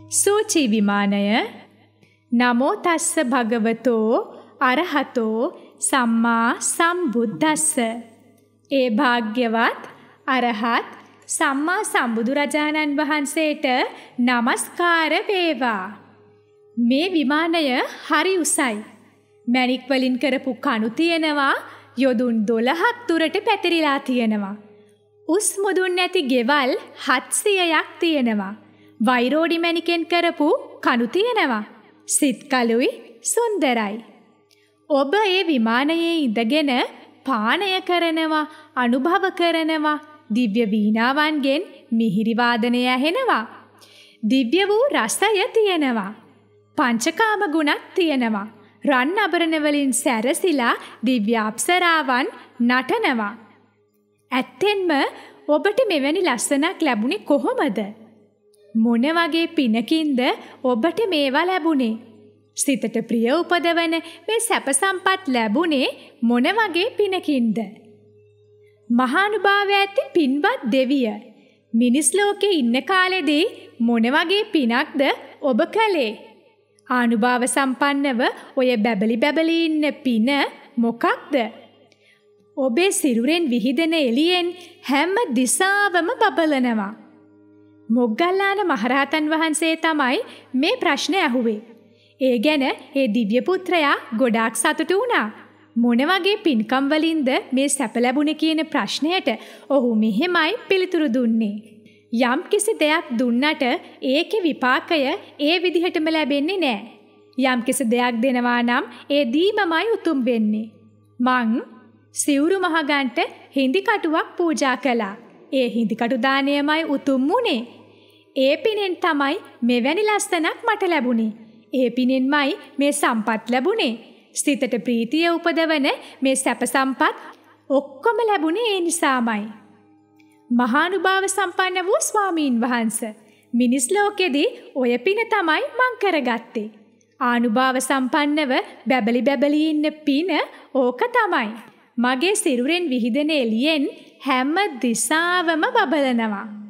සූචි විමානය නමෝ තස්ස භගවතෝ අරහතෝ සම්මා සම්බුද්දස්ස. ඒ භාග්‍යවත් අරහත් සම්මා සම්බුදුරජාණන් වහන්සේට නමස්කාර වේවා. මේ විමානය හරි උසයි. මැණික් වලින් කරපු කණු තියෙනවා. යොදුන් 12ක් දුරට පැතිරිලා තියෙනවා. උස් මුදුන් නැති ගෙවල් 700ක් තියෙනවා. වෛරෝඩි මැණිකෙන් කරපු කණු තියෙනවා. සිත් කළුයි සුන්දරයි. ඔබ ඒ විමානයේ ඉඳගෙන පානය කරනවා, අනුභව කරනවා. දිව්‍ය වීණාවන්ගෙන් මිහිරි වාදනය ඇහෙනවා. දිව්‍ය වූ රසය තියෙනවා. පංචකාම ගුණත් තියෙනවා. රන් අබරණ වලින් සැරසිලා දිව්‍ය අප්සරාවන් නටනවා. ඇත්තෙන්ම ඔබට මෙවැනි ලස්සනක් ලැබුණේ කොහොමද? මොන වගේ පිනකින්ද ඔබට මේවා ලැබුණේ? සිතට ප්‍රිය උපදවන මේ සැප සම්පත් ලැබුණේ මොන වගේ පිනකින්ද? මහානුභාවය ඇති පින්වත් දෙවිය, මිනිස් ලෝකේ ඉන්න කාලෙදී මොන වගේ පිනක්ද ඔබ කළේ? ආනුභාව සම්පන්නව ඔය බැබලි ඉන්න පින මොකක්ද? ඔබේ සිරුරෙන් විහිදෙන එළියෙන් හැම දිසාවම බබලනවා. මොග්ගල්ලාන මහරහතන් වහන්සේ තමයි මේ ප්‍රශ්නේ අහුවේ. ඒ ගැන ඒ දිව්‍ය පුත්‍රයා ගොඩාක් සතුටු වුණා. මොන වගේ පින්කම් වලින්ද මේ සැප ලැබුණේ කියන ප්‍රශ්නයට ඔහු මෙහෙමයි පිළිතුරු දුන්නේ. යම් කිසි දෙයක් දුන්නට ඒකේ විපාකය ඒ විදිහටම ලැබෙන්නේ නැහැ. යම් කිසි දෙයක් දෙනවා නම් ඒ දීමමයි උතුම් වෙන්නේ. මං සිවුරු මහගන්ට හිඳි කටුවක් පූජා කළා. ඒ හිඳි කටු දාණයමයි උතුම් වුණේ. ඒ පිනෙන් තමයි මෙවැනි ලස්සනක් මට ලැබුණේ. ඒ පිනෙන්මයි මේ සම්පත් ලැබුණේ. සිතට ප්‍රීතිය උපදවන මේ සැප සම්පත් ඔක්කොම ලැබුණේ ඒ නිසාමයි. මහානුභාව සම්පන්න වූ ස්වාමීන් වහන්සේ, මිනිස් ලෝකෙදී ඔය පින තමයි මං කරගත්තේ. ආනුභාව සම්පන්නව බැබලි ඉන්න පින ඕක තමයි. මගේ සිරුරෙන් විහිදෙන එළියෙන් හැම දිසාවම බබලනවා.